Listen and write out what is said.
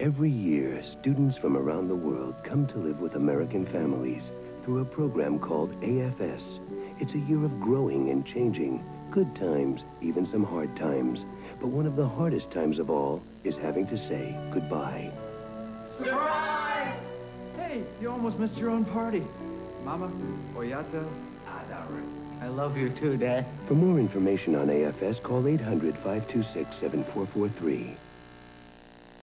Every year, students from around the world come to live with American families through a program called AFS. It's a year of growing and changing, good times, even some hard times. But one of the hardest times of all is having to say goodbye. Surprise! Hey, you almost missed your own party. Mama, Oyata, I love you too, Dad. For more information on AFS, call 800-526-7443.